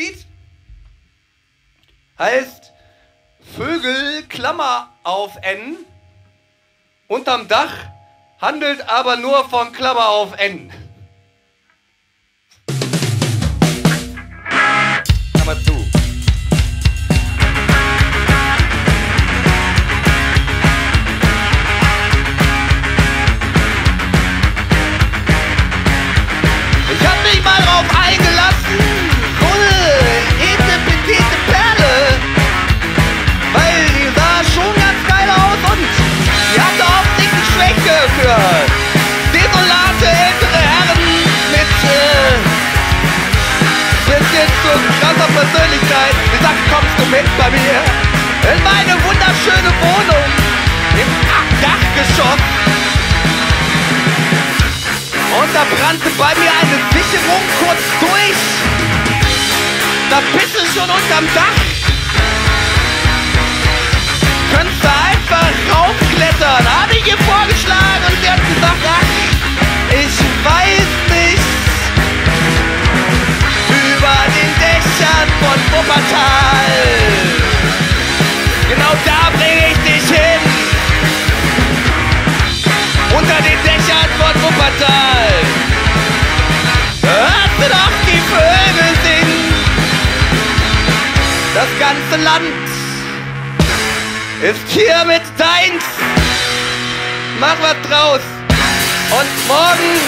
Lied heißt Vögel, Klammer auf N, unterm Dach, handelt aber nur von Klammer auf N. Klammer zu. Ich hab mich mal drauf eingelassen, so eine petite Perle, weil die sah schon ganz geil aus und die hatte offensichtlich Schwäche für desolate ältere Herren mit bisschen zu krasser Persönlichkeit. Die sagt, kommst du mit bei mir in meine wunderschöne Wohnung im Dachgeschoss. Und da brannte bei mir eine Sicherung kurz durch. Da bist du schon unterm Dach. Könntest du einfach raufklettern, habe ich ihr vorgeschlagen und sie hat gesagt, ach, ich weiß nicht. Über den Dächern von Wuppertal. Genau da bringe ich dich hin. Unter den Dächern von Wuppertal. Hörst du doch die Vögel singen. Das ganze Land ist hiermit deins. Mach was draus. Und morgen